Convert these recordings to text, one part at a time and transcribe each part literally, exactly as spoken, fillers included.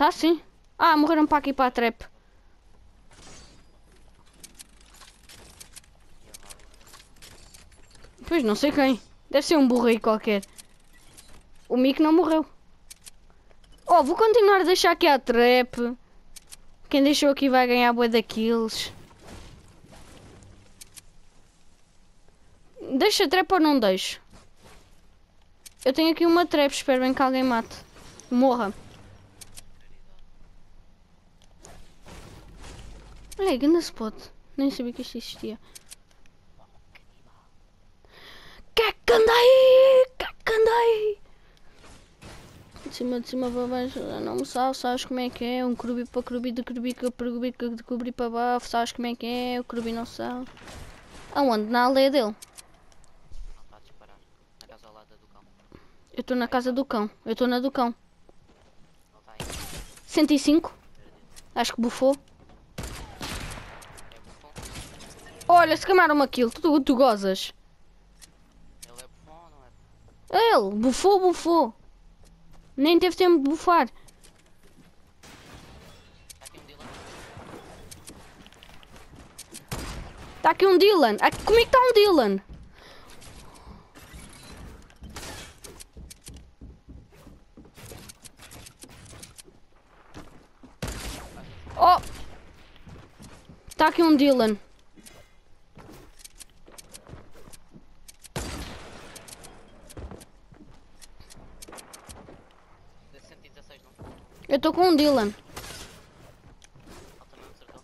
Tá sim. Ah, morreram para aqui para a trap. Pois não sei quem. Deve ser um burro aí qualquer. O Mico não morreu. Oh, vou continuar a deixar aqui a trap. Quem deixou aqui vai ganhar bué da kills. Deixa a trap ou não deixo? Eu tenho aqui uma trap, espero bem que alguém mate. Morra. Olha aí, grande spot. Nem sabia que isto existia. Que que anda aí? Que que anda aí? De cima, de cima para baixo, não me sabes, sabes como é que é? Um crubi para crubi, de crubi, de crubi, de crubi para baixo, sabes como é que é? O crubi não sabe. Aonde? Na aldeia dele? Não está a disparar. Na casa ao lado do cão. Eu estou na casa do cão. Eu estou na do cão. Não está aí. cento e cinco. Acho que bufou. É bufão. Olha, se camaram-me aquilo. Tu, tu gozas. Ele é bufão ou não é? Ele, bufou, bufou. Nem teve tempo de bufar. Está aqui um Dylan. Está aqui um Dylan. Aqui, comigo está um Dylan. Oh! Está aqui um Dylan. cento e dezasseis, não? Eu estou com um Dylan. Ele também me acertou.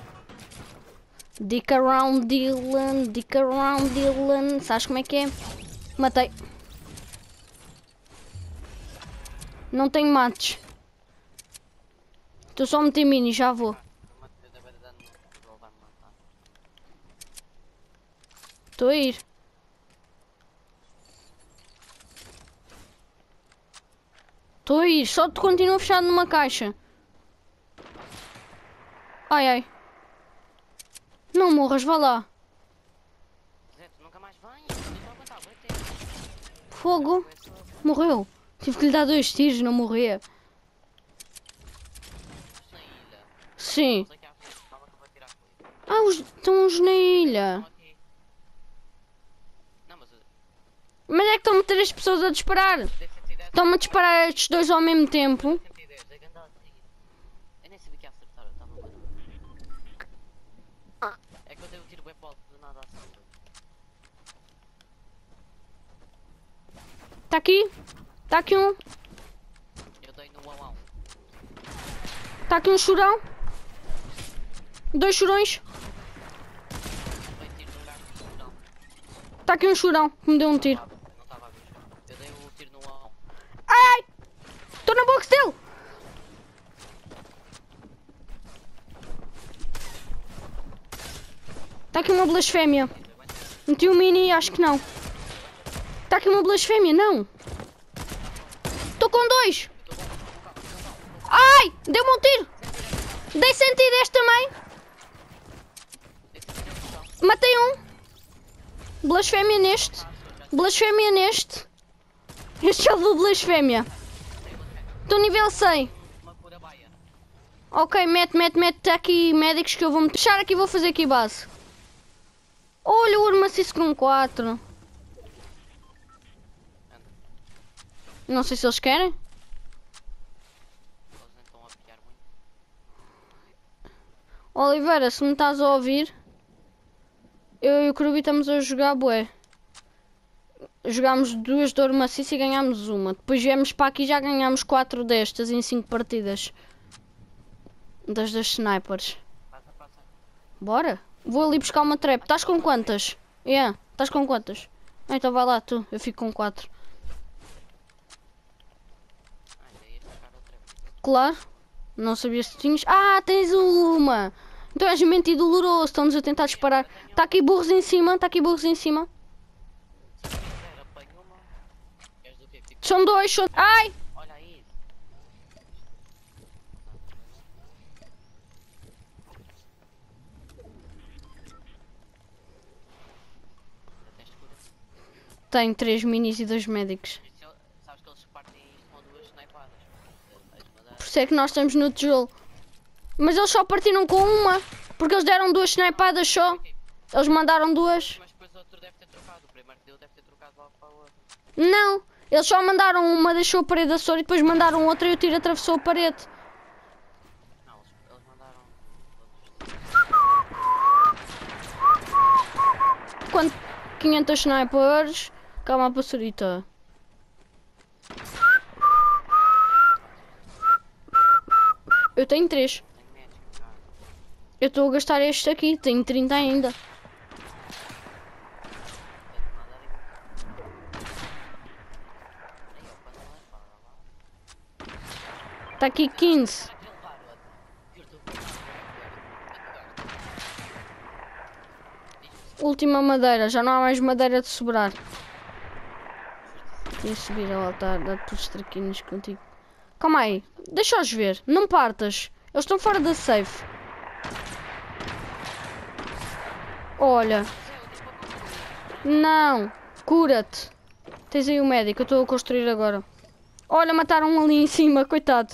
Dick around Dylan, dick around Dylan. Sabes como é que é? Matei. Não tenho mates. Estou só a meter mini, já vou. Eu matei da beira dano. Ele vai me matar. Estou a ir. Estou a ir. Só te continuo fechado numa caixa. Ai, ai. Não morras, vá lá. Zé, tu nunca mais vens. Eu estou a aguentar. Vai ter. Fogo. Morreu. Tive que lhe dar dois tiros, não morria. Na ilha. Sim. Estamos aqui à frente. Calma que eu vou tirar com ele. Ah, os, estão uns na ilha. Estão aqui. Não, mas... Mas é que estão-me três pessoas a disparar. Dei cento e dez. Estão-me a disparar estes dois ao mesmo tempo. cento e dez. É que andava a seguir. Eu nem sabia que ia acertar. Eu estava a Ah. É que eu dei o tiro bem para o alto. Do nada assim. Está aqui. Está aqui um. Eu dei no um a um. Está aqui um chorão. Dois chorões. Dei tiro no lugar do churão. Está aqui um chorão que me deu um tiro. Eu não estava a ver o churão. Eu dei o tiro no um a um. Ai! Estou na box dele! Está aqui uma blasfémia. Meti um mini, acho que não. Está aqui uma blasfémia, não. Estou com dois. Ai! Deu-me um tiro. Dei cento e dez também. Matei um. Blasfémia neste. Blasfémia neste. Este já levou blasfémia. Estou nível cem. Uma cura baia. Ok, mete, mete, mete. Está aqui médicos que eu vou meter. Fechar aqui e vou fazer aqui base. Olha o armaciço com um quatro. Não sei se eles querem. Eles nem estão a pilhar muito. Oliveira, se me estás a ouvir, eu e o Crubi estamos a jogar bué. Jogámos duas de ouro maciço e ganhámos uma. Depois viemos para aqui e já ganhámos quatro destas em cinco partidas. Das das snipers. Passa, passa. Bora? Vou ali buscar uma trap. Estás com quantas? É, yeah. Estás com quantas? Ah, então vai lá tu, eu fico com quatro. Ah, ainda ias buscar outra vez. Claro. Não sabia se tinhas. Ah, tens uma! Então és mentido doloroso, estão-nos a tentar disparar. Está aqui burros em cima, está aqui burros em cima. Se quiser, apanho uma. Queres do quê? Fico... São dois, são... Ai! Olha aí. Já tens cura. Tenho três minis e dois médicos. Isto, sabes que eles partem isto com duas snipadas. Tens uma dar. Por isso é que nós estamos no tijolo. Mas eles só partiram com uma. Porque eles deram duas snipadas só. Eles mandaram duas. Mas depois o outro deve ter trocado. O primeiro dele deve ter trocado lá para o outro. Não. Eles só mandaram uma, deixou a parede a soro e depois mandaram outra e o tiro atravessou a parede. Não, eles, eles mandaram. Quando quinhentos snipers. Calma a pastorita. Eu tenho três. Tenho médico, cara. Eu estou a gastar este aqui, tenho trinta ainda. Tem de mandar aí. Aí, ó, quando ele é fora, lá. Está aqui quinze. Para que ele vá, olha. Curto o Última madeira, já não há mais madeira de sobrar. Ia subir ao altar, dar-te os traquinhos contigo. Calma aí, deixa-os ver, não partas. Eles estão fora da safe. Olha. Não, cura-te. Tens aí o médico, eu estou a construir agora. Olha, mataram um ali em cima, coitado.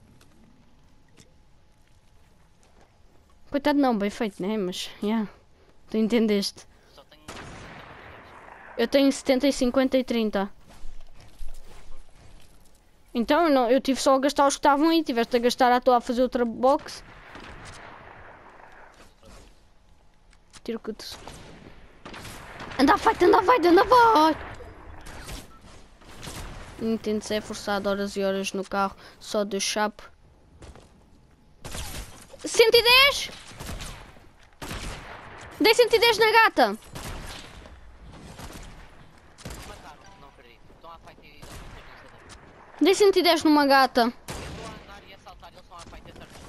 Coitado não, bem feito, né? Mas, já, yeah, tu entendeste. Só tenho sessenta materiais. Eu tenho setenta e cinquenta e trinta. Então, eu, não, eu tive só a gastar os que estavam aí. Tiveste a gastar à toa a fazer outra box. Tiro que te... Anda a fight, anda a fight, anda a fight! Entendo se é forçado horas e horas no carro. Só de chapo. cento e dez! Dei cento e dez na gata! Mataram, não acredito. Estão a fight e não sei dele. Dei cento e dez numa gata. Estou a andar e a saltar, eles estão a fight a certo.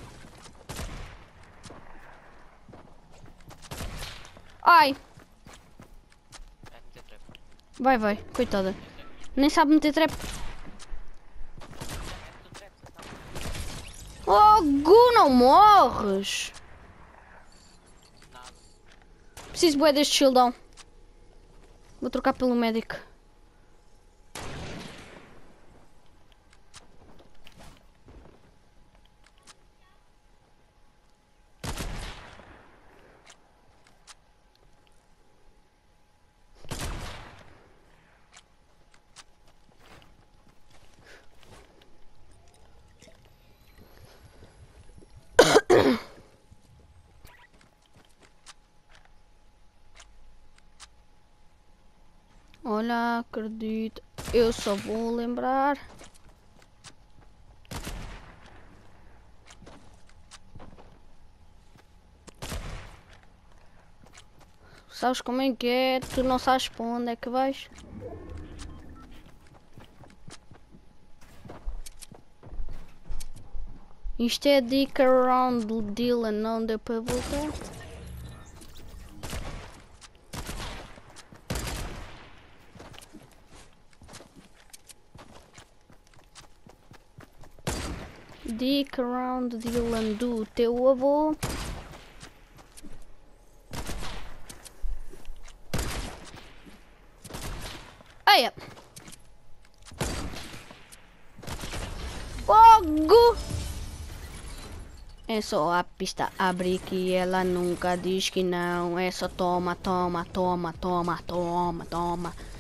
Ai! É, meter trap. Vai, vai, coitada. Nem sabe meter trap. Tu trap, tá? Oh, Gu, não morres! Nada. Preciso bué deste shieldão. Vou trocar pelo médico. Olha, acredito. Eu só vou lembrar. Sabes como é que é? Tu não sabes para onde é que vais? Isto é dica around do Dylan, não deu para voltar. Dick around Dylan do teu avô. Ai! Fogo! É só a pista abrir que ela nunca diz que não. É só toma, toma, toma, toma, toma, toma.